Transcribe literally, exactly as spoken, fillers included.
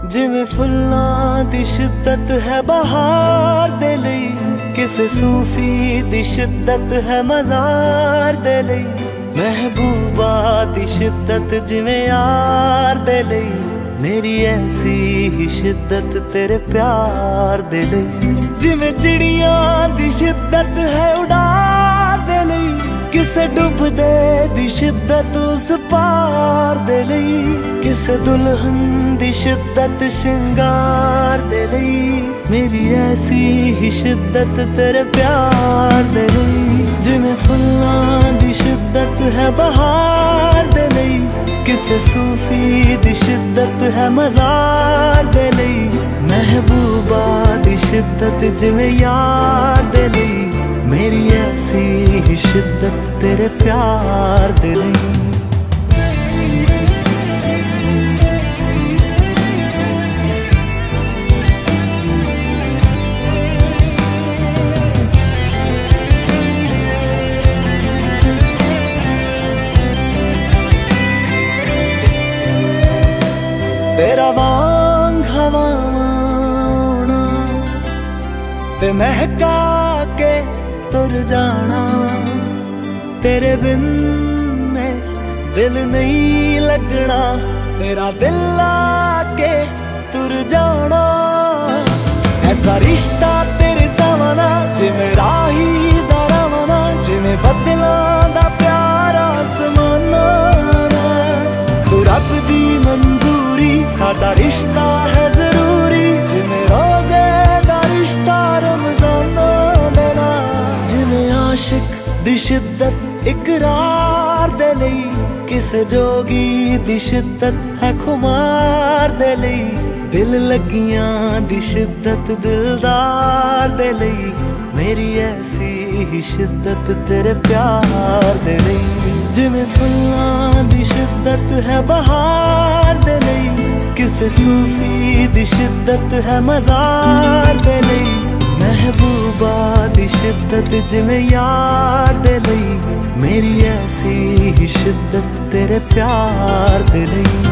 जिवें फुल्लां दी शिद्दत है बहार दे लई, किसे सूफी दी शिद्दत है मज़ार दे लई। महबूबा दी शिद्दत जिवें यार दे लई, मेरी ऐसी ही शिद्दत तेरे प्यार दे लई। जिवें चिड़ियां दी शिद्दत है उड़ार दे लई, किसे डुबदे दी शिद्दत उस पार दे लई। किसे दुल्हन दी शिद्दत श्रृंगार दे लई, मेरी ऐसी ही शिद्दत तेरे प्यार दे लई। जिवें फुल्लां दी शिद्दत है बहार दे लई, किसे सूफी दी शिद्दत है मज़ार दे लई। महबूबा दी शिद्दत जिवें यार दे लई, मेरी ऐसी ही शिद्दत तेरे प्यार दे लई। तेरा वांग हवाना ते महका के तुर जाना, तेरे बिन में दिल नहीं लगना। तेरा दिल आके तुर जाना, ऐसा रिश्ता तेरे सावना जिवें राही दा रवाना, जिवें बदलां दा प्यार आसमाना। तू रब दी मंजूरी, साडा रिश्ता है जरूरी, जिवें रोजे दा रिश्ता रमजाना देना। जिवें आशिक दी शिद्दत इकरार दे लई, किसे जोगी दी शिद्दत है खुमार दे लई। दिल लगियां दी शिद्दत दिलदार दे लई, मेरी ऐसी ही शिद्दत तेरे प्यार दे लई। जिवें फुल्लां दी शिद्दत है बहार दे लई, किसे सूफी दी शिद्दत है मज़ार दे लई। महबूबा दी शिद्दत जिवें यार दे लई, मेरी ऐसी ही शिद्दत तेरे प्यार दे लई।